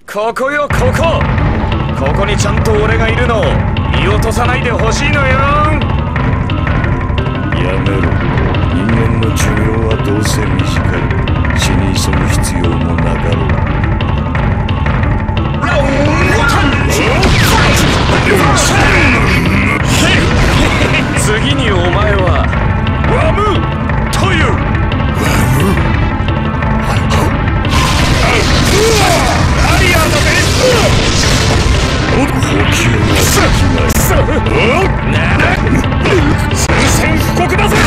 ここよ、ここ。ここにちゃんと俺がいるのを見落とさないでほしいのよ。 やめろ。人間の寿命はどうせ短い。死に急ぐ必要もなかろう。 次にお前はワムというアリアのベース。 補給ができない。 宣戦布告だぜ。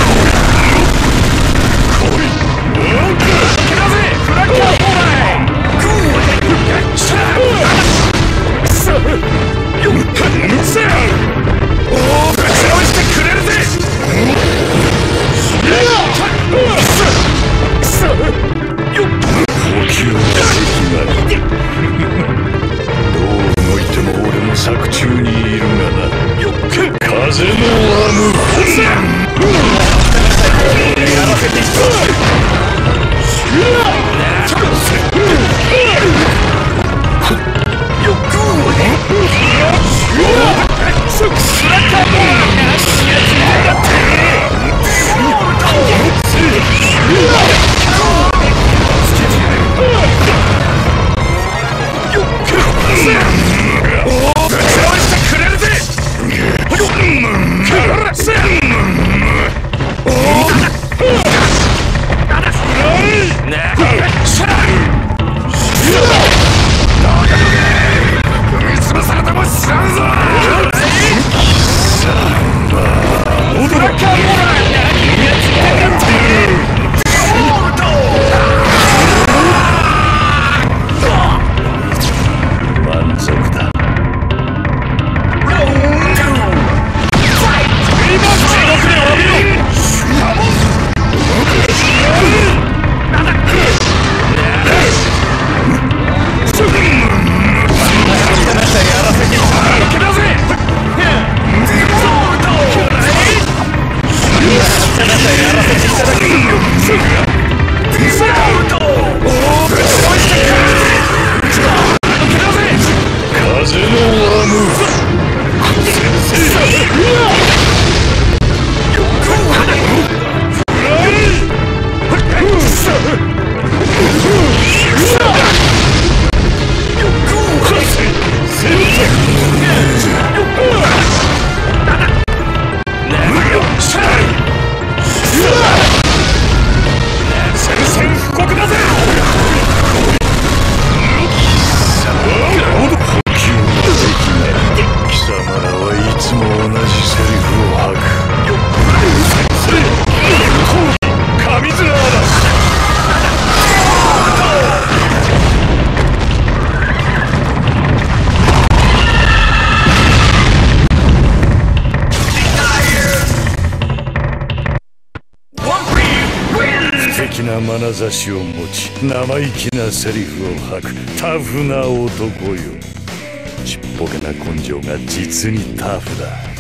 来い。けだぜフラッカー砲台。おお、ぶち直してくれるぜ。 補給ができない。どう動いても俺の作中にいるがな。風のアム。 やらせて眼差しを持ち生意気なセリフを吐くタフな男よ。ちっぽけな根性が実にタフだ。